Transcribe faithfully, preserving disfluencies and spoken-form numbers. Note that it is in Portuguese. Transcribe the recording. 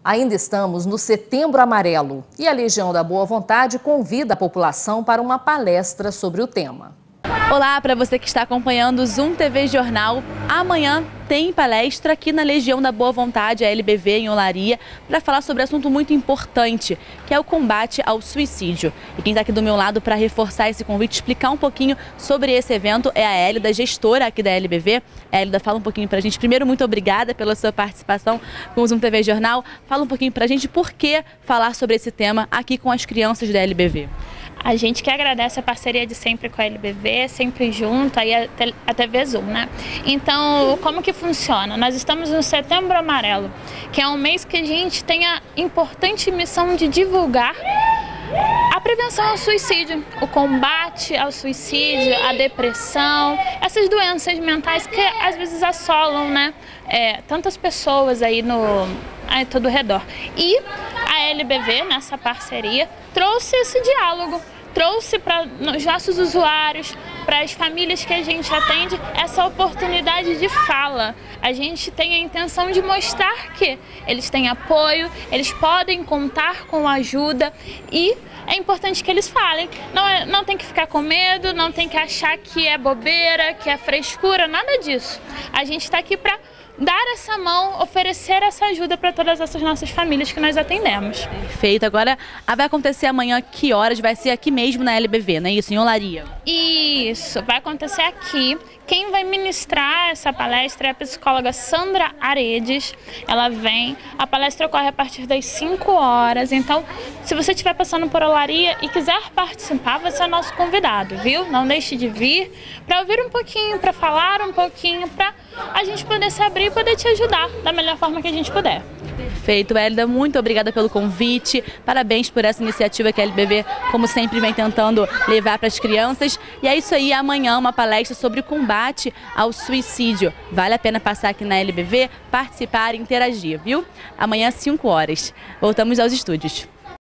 Ainda estamos no Setembro Amarelo e a Legião da Boa Vontade convida a população para uma palestra sobre o tema. Olá, para você que está acompanhando o Zoom T V Jornal, amanhã tem palestra aqui na Legião da Boa Vontade, a L B V, em Olaria, para falar sobre um assunto muito importante, que é o combate ao suicídio. E quem está aqui do meu lado para reforçar esse convite, explicar um pouquinho sobre esse evento é a Hélida, gestora aqui da L B V. A Hélida, fala um pouquinho para a gente. Primeiro, muito obrigada pela sua participação com o Zoom T V Jornal. Fala um pouquinho para a gente por que falar sobre esse tema aqui com as crianças da L B V. A gente que agradece a parceria de sempre com a L B V, sempre junto, aí a T V Zoom, né? Então, como que funciona? Nós estamos no Setembro Amarelo, que é um mês que a gente tem a importante missão de divulgar a prevenção ao suicídio, o combate ao suicídio, a depressão, essas doenças mentais que às vezes assolam, né? É, tantas pessoas aí no aí todo o redor. E a L B V, nessa parceria, trouxe esse diálogo, trouxe para os nossos usuários, para as famílias que a gente atende, essa oportunidade de fala. A gente tem a intenção de mostrar que eles têm apoio, eles podem contar com ajuda e é importante que eles falem. Não, é, não tem que ficar com medo, não tem que achar que é bobeira, que é frescura, nada disso. A gente está aqui para dar essa mão, oferecer essa ajuda para todas essas nossas famílias que nós atendemos. Perfeito. Agora, vai acontecer amanhã que horas? Vai ser aqui mesmo na L B V, não é isso? Em Olaria? Isso, vai acontecer aqui. Quem vai ministrar essa palestra é a psicóloga Sandra Aredes. Ela vem, a palestra ocorre a partir das cinco horas. Então, se você estiver passando por Olaria e quiser participar, você é nosso convidado, viu? Não deixe de vir para ouvir um pouquinho, para falar um pouquinho, para a gente poder se abrir e poder te ajudar da melhor forma que a gente puder. Perfeito, Hélida, muito obrigada pelo convite, parabéns por essa iniciativa que a L B V, como sempre, vem tentando levar para as crianças. E é isso aí, amanhã uma palestra sobre o combate ao suicídio. Vale a pena passar aqui na L B V, participar e interagir, viu? Amanhã às cinco horas. Voltamos aos estúdios.